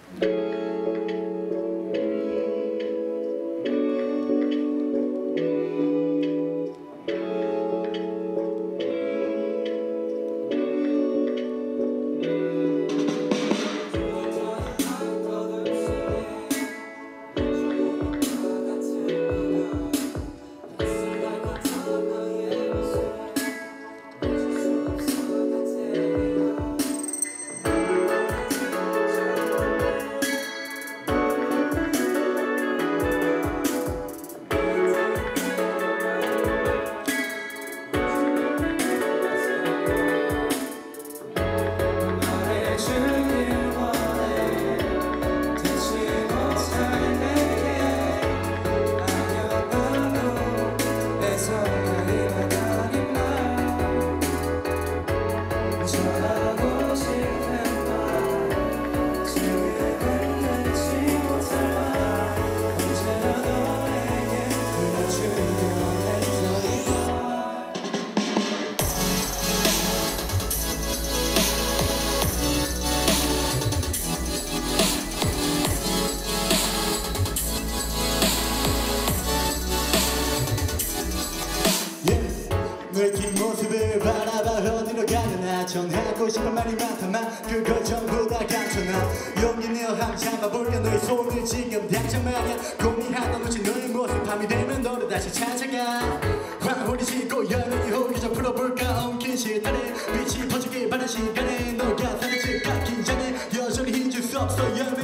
너의 뒷모습을 바라봐 어디로 가느냐 전하고 싶은 말이 많다만 그걸 전부 다 감춰놔 용기 내어 항상 가볼까 너의 손을 지금 당장 말야 고민하다 놓친 너의 모습 밤이 되면 너를 다시 찾아가 황홀히 씻고 열매니 호기심 풀어볼까 엉킨 시달에 빛이 퍼지길 바란 시간에 너가 사라질까 긴장해 여전히 잊을 수 없어